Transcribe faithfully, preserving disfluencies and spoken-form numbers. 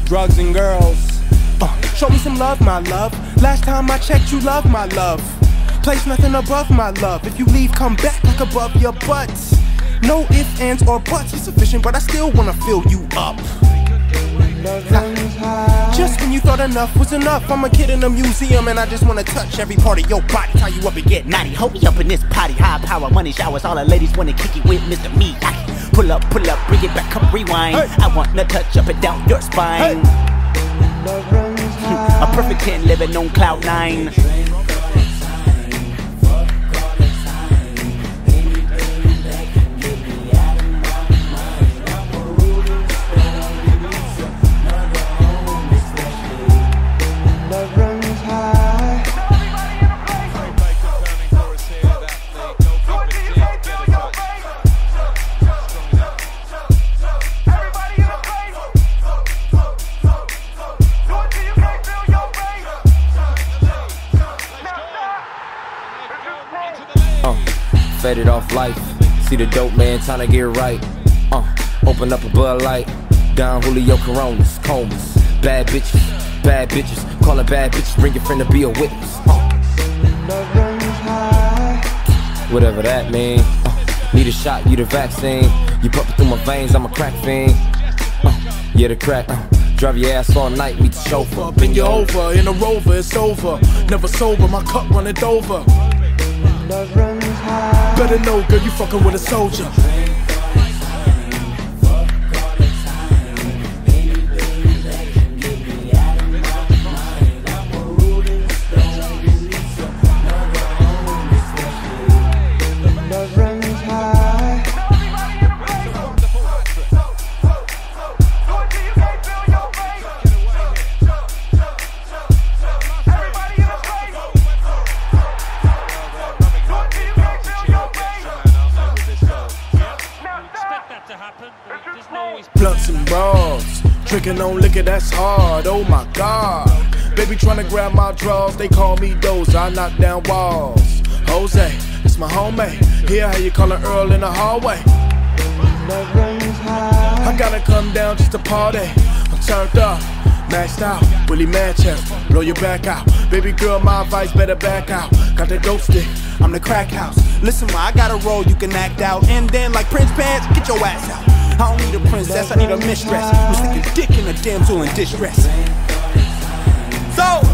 drugs and girls. Uh, show me some love, my love. Last time I checked, you love my love. Place nothing above my love. If you leave, come back like above your butts. No ifs, ands, or buts is sufficient, but I still wanna fill you up. Nah. Just when you thought enough was enough, I'm a kid in a museum and I just wanna touch every part of your body. Tie you up and get naughty. Hold me up in this potty. High power, money showers. All the ladies wanna kick it with Mister Miyagi. Pull up, pull up, bring it back, come rewind. Hey. I wanna touch up and down your spine. Hey. A perfect ten living on cloud nine. Faded off life, see the dope man trying to get right. Uh, open up a Bud Light, down Julio Coronas, comas, bad bitches, bad bitches, call it bad bitches, bring your friend to be a witness. Uh. Whatever that mean. Uh, need a shot, you the vaccine. You pumping through my veins, I'm a crack fiend. Uh, yeah, the crack. Uh, drive your ass all night, meet the chauffeur. Been you over in a Rover, it's over. Never sober, my cup running over. Better know, girl, you fucking with a soldier. Blunts and bras, drinking on liquor, that's hard, oh my god. Baby tryna grab my drawers, they call me Dozer, I knock down walls. Jose, it's my homie, hear how you call her Earl in the hallway. I gotta come down just to party, I'm turned up, maxed out, Willie Manchester, blow your back out. Baby girl, my advice, better back out. Got that dope stick, I'm the crack house. Listen, ma, I got a role you can act out, and then like Prince Pants, get your ass out. I don't need a princess, I need a mistress who's sticking dick in a damsel in distress. So